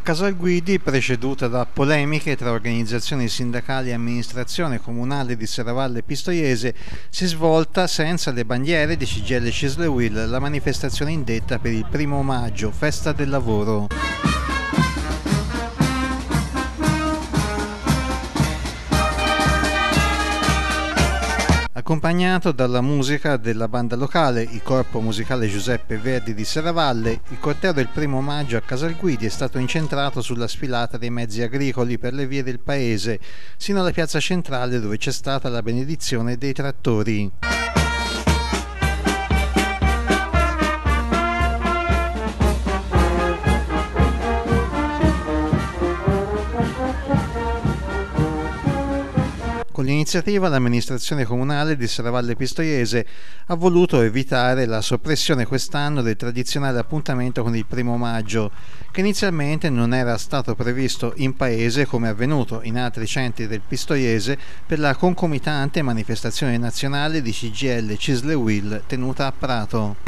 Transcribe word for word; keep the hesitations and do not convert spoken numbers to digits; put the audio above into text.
Casalguidi, preceduta da polemiche tra organizzazioni sindacali e amministrazione comunale di Serravalle Pistoiese, si è svolta senza le bandiere di C G I L Cislewill la manifestazione indetta per il primo maggio, festa del lavoro. Accompagnato dalla musica della banda locale, il corpo musicale Giuseppe Verdi di Serravalle, il corteo del primo maggio a Casalguidi è stato incentrato sulla sfilata dei mezzi agricoli per le vie del paese, sino alla piazza centrale dove c'è stata la benedizione dei trattori. Con l'iniziativa l'amministrazione comunale di Serravalle Pistoiese ha voluto evitare la soppressione quest'anno del tradizionale appuntamento con il primo maggio, che inizialmente non era stato previsto in paese come è avvenuto in altri centri del Pistoiese per la concomitante manifestazione nazionale di C G I L Cislewill tenuta a Prato.